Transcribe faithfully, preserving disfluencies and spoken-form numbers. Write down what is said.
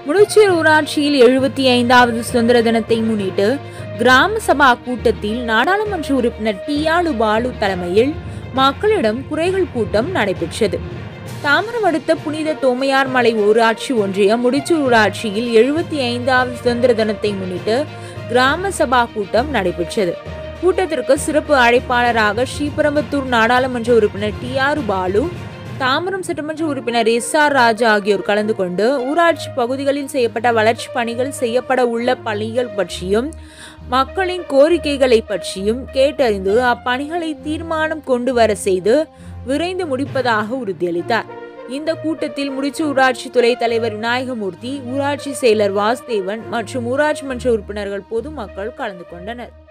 முடிச்சூர் ஊராட்சியில் எழுபத்தி ஐந்தாவது சுதந்திர தினத்தை முன்னிட்டு கிராம சபா கூட்டத்தில் நாடாளுமன்ற உறுப்பினர் டி ஆர் பாலு தலைமையில் மக்களிடம் குறைகள் கூட்டம் நடைபெற்றது. தாம்பரம் அடுத்த புனித தோமையார் மலை ஊராட்சி ஒன்றிய முடிச்சூர் ஊராட்சியில் எழுபத்தி ஐந்தாவது சுதந்திர தினத்தை முன்னிட்டு கிராம சபா கூட்டம் நடைபெற்றது. கூட்டத்திற்கு சிறப்பு அழைப்பாளராக ஸ்ரீபெரும்புதூர் நாடாளுமன்ற உறுப்பினர் டி ஆர் பாலு, தாம்பரம் சட்டமன்ற உறுப்பினர் எஸ் ஆர் ராஜா ஆகியோர் கலந்து கொண்டு ஊராட்சி பகுதிகளில் செய்யப்பட்ட வளர்ச்சி பணிகள், செய்யப்பட உள்ள பணிகள் பற்றியும் மக்களின் கோரிக்கைகளை பற்றியும் கேட்டறிந்து அப்பணிகளை தீர்மானம் கொண்டு வர செய்து விரைந்து முடிப்பதாக உறுதியளித்தார். இந்த கூட்டத்தில் முடிச்சூர் ஊராட்சி துறை தலைவர் விநாயகமூர்த்தி, ஊராட்சி செயலர் வாசுதேவன் மற்றும் ஊராட்சி மன்ற உறுப்பினர்கள், பொதுமக்கள் கலந்து கொண்டனர்.